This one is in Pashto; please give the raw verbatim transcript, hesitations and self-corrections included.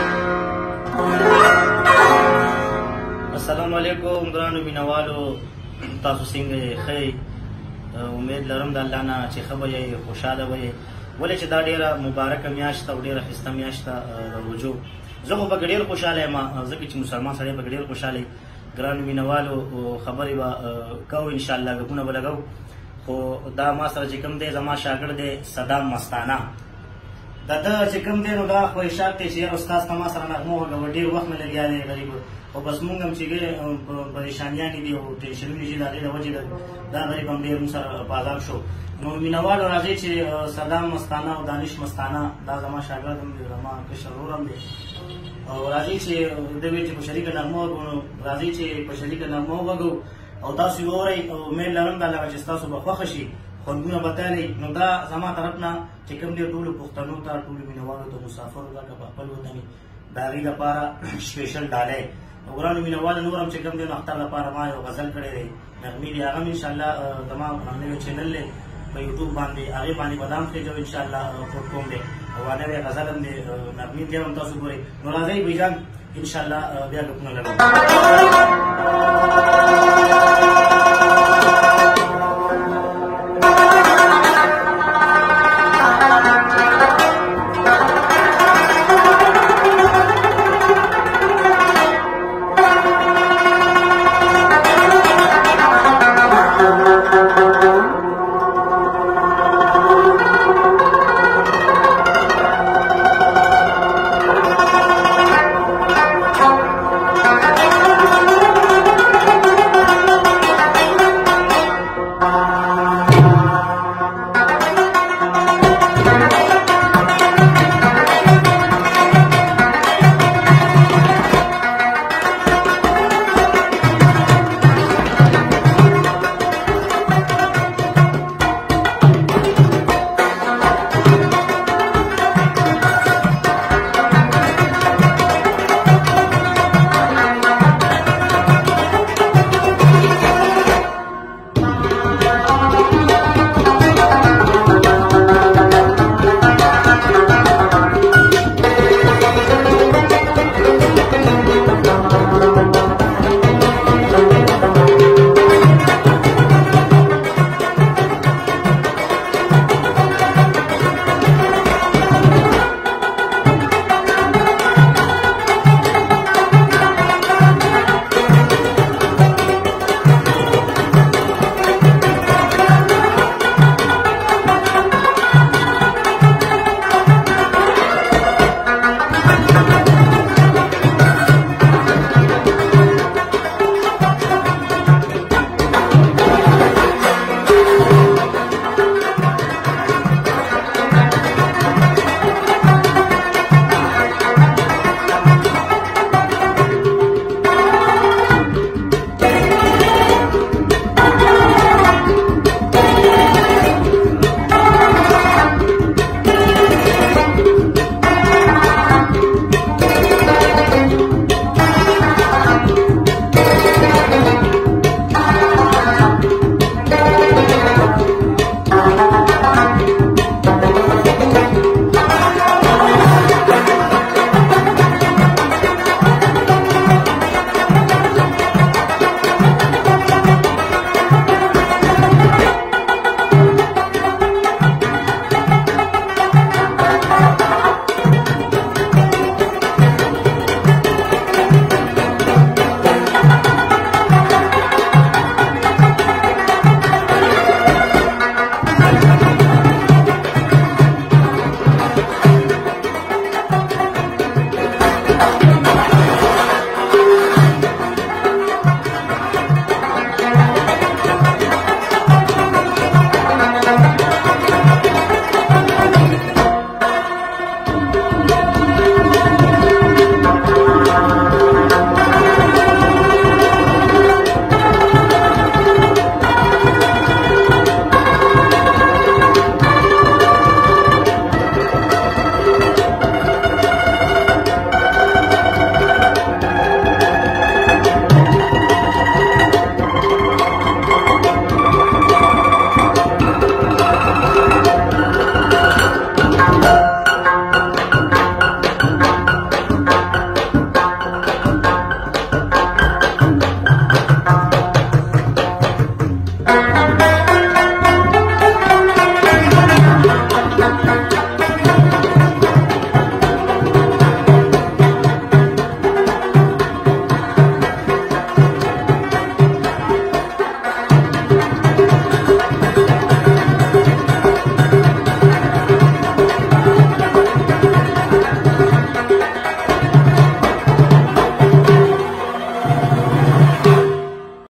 السلام علیکم ګرانو مینوالو، تاسو څنګه ښه؟ امید لرم د الله نه چې ښه به یې، خوشحاله به یې، ولې چې دا ډېره مبارکه میاشت او ډېره ښایسته میاشت ده د روژو. زه خو پکې ډېر خوشحاله یم ځکه چې مسلمان سړی پکې ډېر خوشحاله وي. ګرانو مینوالو خبرې به کوو انشاءالله، غږونه به لګوو. خو دا ما سره چې کوم دی زما شاګرد دی صدام مستانه، د ده چې کوم دی نو دا خواهشات دی چې یاره استاذ ته ما سره نغمه وغږوه، ډېر وخت نه لګیا دی غریب، خو بس مونږ هم چې پریشانیانې دي او ټینشنونه چې د هغې د وجې دا غریب هم ډېر مونږ سره په عذاب شو. نو مینوالو راځئ چې صدام مستانه او دانش مستانه دا زما شاګرد هم دی، زما کشر ورور هم دی، او راځئ چې ده ویل چې په شریکه نغمه وږو، نو راځئ چې په شریکه نغمه وغږو او تاسو یې واورئ. او امید لرم دا لکه چې ستاسو به خوښه شي، خوندونه به تایلئ. نو دا زما طرف نه چې کوم دی ټولو پښتنو ته، ټولو مینوالو ته، مسافرو ته که په خپل وطن د هغې لپاره سپیشل ډالۍ. نو ګرانو مینوالو نور هم چې کوم دی نو اختر لپاره ما یو غزل کړی دی، نغمې دی، هغه هم انشاءالله زما نوی چینل دی په یوټیوب باندې، هغې باندې به دا هم خېجو انشاءالله پروت کوم دی، او نوی غزل هم دی، نغمې بیا هم تاسو ګورئ. نو راځئ بھائی جان انشاءالله بیا ګپونه لګوو.